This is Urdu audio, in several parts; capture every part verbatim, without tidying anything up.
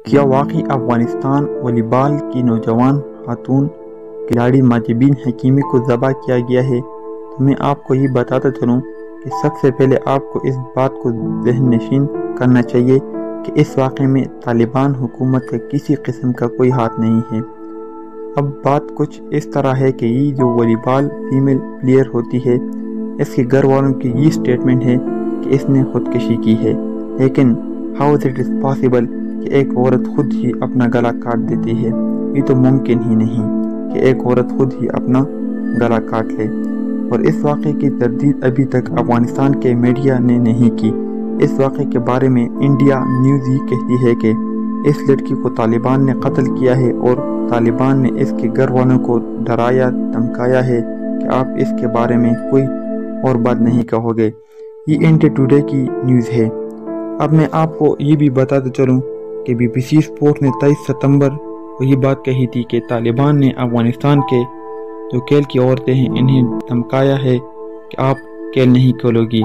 کیا واقعی افغانستان والی بال کی نوجوان خاتون کھلاڑی ماجبین حکیمی کو ذبح کیا گیا ہے؟ تو میں آپ کو یہ بتاتا چلوں کہ سب سے پہلے آپ کو اس بات کو ذہن نشین کرنا چاہیے کہ اس واقعے میں طالبان حکومت کا کسی قسم کا کوئی ہاتھ نہیں ہے۔ اب بات کچھ اس طرح ہے کہ یہ جو والی بال فیمیل پلیئر ہوتی ہے، اس کے گھر والوں کی یہ سٹیٹمنٹ ہے کہ اس نے خودکشی کی ہے، لیکن ہاؤ اٹ از پاسبل کہ ایک عورت خود ہی اپنا گلا کاٹ دیتی ہے؟ یہ تو ممکن ہی نہیں کہ ایک عورت خود ہی اپنا گلا کاٹ لے۔ اور اس واقعے کی تردید ابھی تک افغانستان کے میڈیا نے نہیں کی۔ اس واقعے کے بارے میں انڈیا نیوز یہ کہتی ہے کہ اس لڑکی کو طالبان نے قتل کیا ہے اور طالبان نے اس کے گھر والوں کو ڈرایا دھمکایا ہے کہ آپ اس کے بارے میں کوئی اور بات نہیں کہو گے۔ یہ انڈیا ٹوڈے کی نیوز ہے۔ اب میں آپ کو یہ بھی بتاتا چلوں کہ بی بی سی اسپورٹ نے تیئیس ستمبر کو یہ بات کہی تھی کہ طالبان نے افغانستان کے جو کھیل کی عورتیں ہیں انہیں دھمکایا ہے کہ آپ کھیل نہیں کھولو گی۔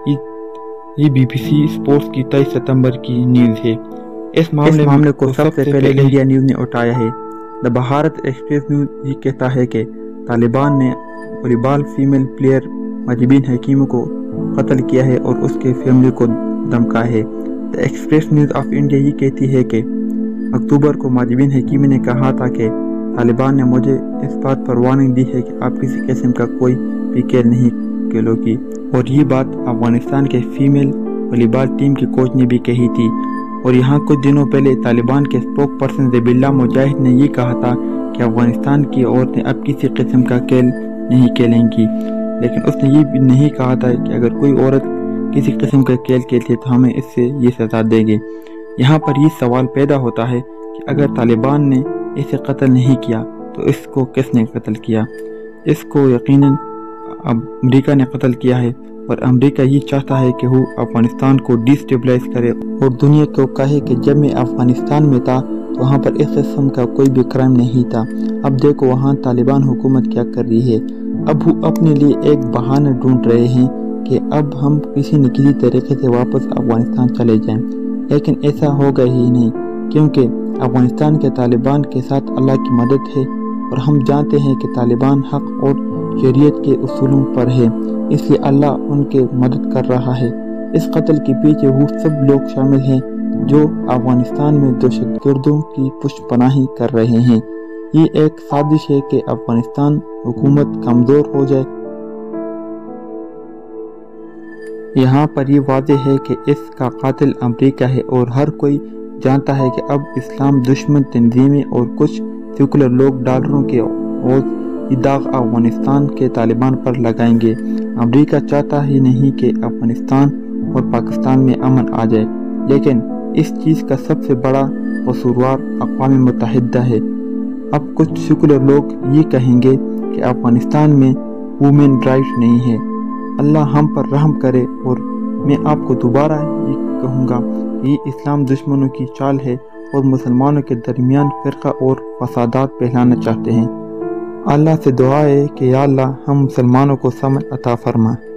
یہ بی بی سی اسپورٹس کی تیئیس ستمبر کی نیوز ہے۔ اس معاملے, معاملے کو سب سے پہلے انڈیا نیوز نے اٹھایا ہے۔ دا بھارت ایکسپریس نیوز یہ کہتا ہے کہ طالبان نے والی بال فیمیل پلیئر ماجبین حکیمی کو قتل کیا ہے اور اس کے فیملی کو دھمکایا ہے۔ The Express News of India یہ کہتی ہے کہ اکتوبر کو ماجبین حکیمی نے کہا تھا کہ طالبان نے مجھے اس بات پر وارننگ دی ہے کہ آپ کسی قسم کا کوئی بھی کھیل نہیں کھیلو گی، اور یہ بات افغانستان کے فیمیل والی بال ٹیم کے کوچ نے بھی کہی تھی۔ اور یہاں کچھ دنوں پہلے طالبان کے اسپوک پرسن ذبیح اللہ مجاہد نے یہ کہا تھا کہ افغانستان کی عورتیں اب کسی قسم کا کھیل نہیں کھیلیں گی، لیکن اس نے یہ بھی نہیں کہا تھا کہ اگر کوئی عورت کسی قسم کا کھیل کھیلتی ہے تو ہمیں اس سے یہ سزا دے گے۔ یہاں پر یہ سوال پیدا ہوتا ہے کہ اگر طالبان نے اسے قتل نہیں کیا تو اس کو کس نے قتل کیا؟ اس کو یقیناً امریکہ نے قتل کیا ہے، اور امریکہ یہ چاہتا ہے کہ وہ افغانستان کو ڈی اسٹیبلائز کرے اور دنیا کو کہے کہ جب میں افغانستان میں تھا تو وہاں پر اس قسم کا کوئی بھی کرائم نہیں تھا۔ اب دیکھو وہاں طالبان حکومت کیا کر رہی ہے۔ اب وہ اپنے لیے ایک بہانہ ڈھونڈ رہے ہیں کہ اب ہم کسی نہ کسی طریقے سے واپس افغانستان چلے جائیں، لیکن ایسا ہوگا ہی نہیں، کیونکہ افغانستان کے طالبان کے ساتھ اللہ کی مدد ہے، اور ہم جانتے ہیں کہ طالبان حق اور شریعت کے اصولوں پر ہے، اس لیے اللہ ان کے مدد کر رہا ہے۔ اس قتل کے پیچھے وہ سب لوگ شامل ہیں جو افغانستان میں دہشت گردوں کی پشت پناہی کر رہے ہیں۔ یہ ایک سازش ہے کہ افغانستان حکومت کمزور ہو جائے۔ یہاں پر یہ واضح ہے کہ اس کا قاتل امریکہ ہے، اور ہر کوئی جانتا ہے کہ اب اسلام دشمن تنظیمیں اور کچھ سیکولر لوگ ڈالروں کے عوض یہ داغ افغانستان کے طالبان پر لگائیں گے۔ امریکہ چاہتا ہی نہیں کہ افغانستان اور پاکستان میں امن آ جائے، لیکن اس چیز کا سب سے بڑا قصوروار اقوام متحدہ ہے۔ اب کچھ سیکولر لوگ یہ کہیں گے کہ افغانستان میں وومن رائٹ نہیں ہے۔ اللہ ہم پر رحم کرے، اور میں آپ کو دوبارہ یہ کہوں گا کہ یہ اسلام دشمنوں کی چال ہے اور مسلمانوں کے درمیان فرقہ اور فسادات پھیلانا چاہتے ہیں۔ اللہ سے دعا ہے کہ یا اللہ ہم مسلمانوں کو سمجھ عطا فرما۔